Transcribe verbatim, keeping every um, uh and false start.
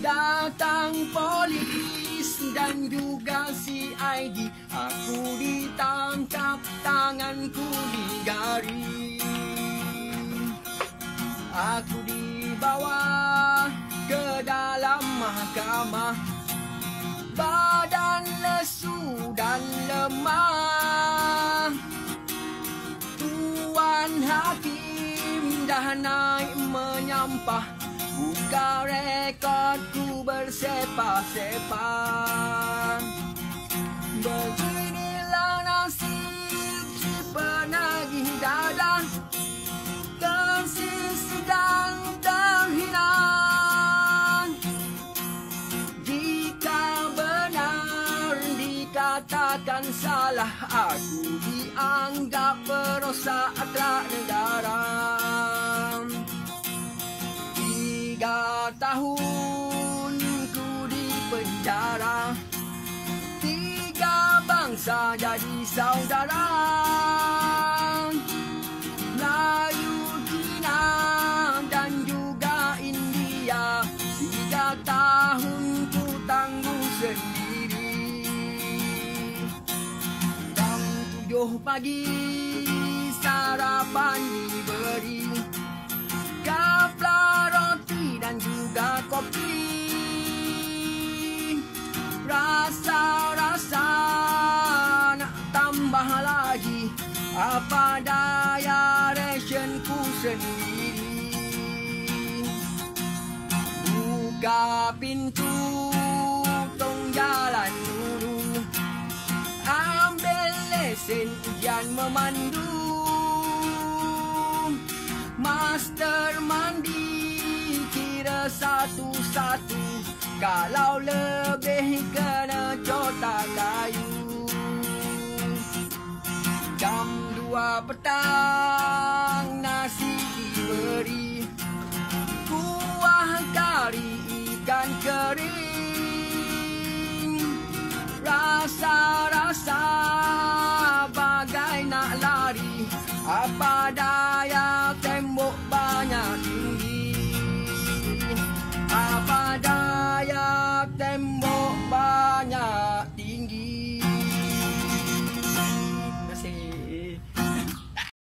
Datang polis dan juga C I D. Aku ditangkap, tanganku digaring. Aku dibawa ke dalam mahkamah. Badan lesu dan lemah. Tuan Hakim dah naik menyampah. Buka rekodku bersepah-sepah. Beginilah nasib si penagih dadah. Kasih sedang terhina. Jika benar dikatakan salah, aku dianggap perosak akhlak negara. Tiga tahun ku di penjara. Tiga bangsa jadi saudara. Melayu, Cina dan juga India. Tiga tahun ku tanggung sendiri. Jam tujuh pagi sarapan diberi. Kapla roti dan juga kopi. Rasa-rasa nak tambah lagi. Apa daya rasionku sendiri. Buka pintu, tong jalan dulu. Ambil lesen ujian memandu. Master mandi kira satu-satu. Kalau lebih kena cota kayu. Jam dua petang nasi diberi. Kuah kari ikan kering. Rasa